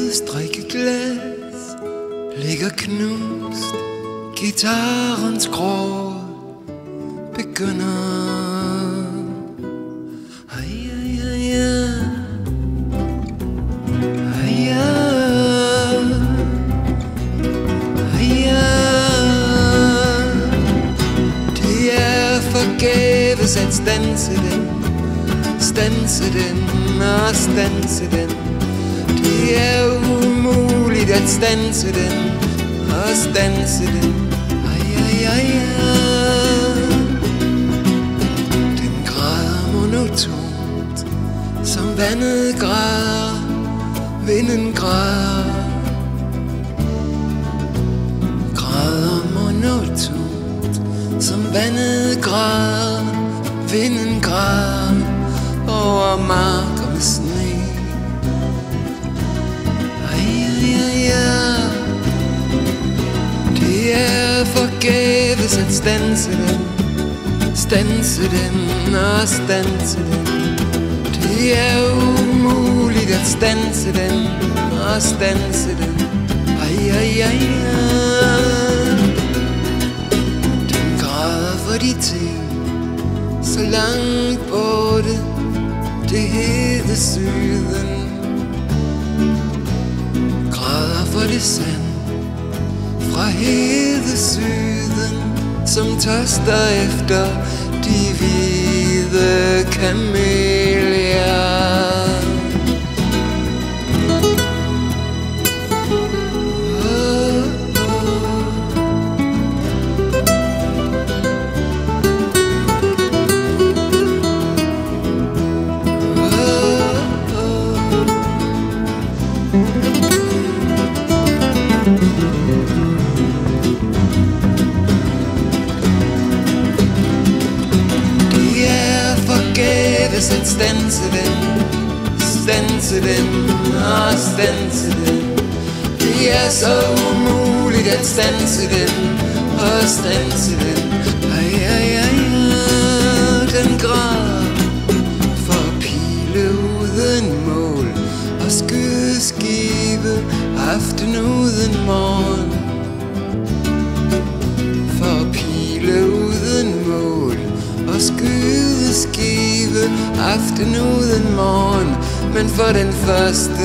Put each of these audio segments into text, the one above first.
strikkeglas ligger knust. Gitarrens grå begynder. Forgæves at standse den og standse den. Det er umuligt at standse den og standse den. Den græder monotont, som vandet græder, vinden græder. Græder monotont, som vandet græder, vinden græder over marker med sne. Det er forgæves at standse den og standse den. Det er umuligt at standse den og standse den. Den græder for de ting så langt borte, det hede syden. Græder for det sand fra hede syden, som tørster efter de hvide kamelier. At standse den og standse den. Det er så umuligt at standse den og standse den. Den græder for pile uden mål og skydeskive aften uden morgen. For pile uden mål og skydeskive aften uden morgen. Men for den første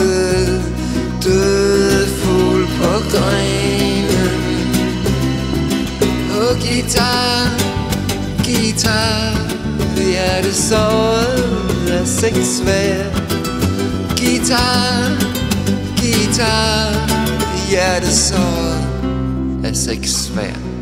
døde fugl på grenen. Og guitar, hjertesåret er sexsvær. Guitar, hjertesåret er sexsvær.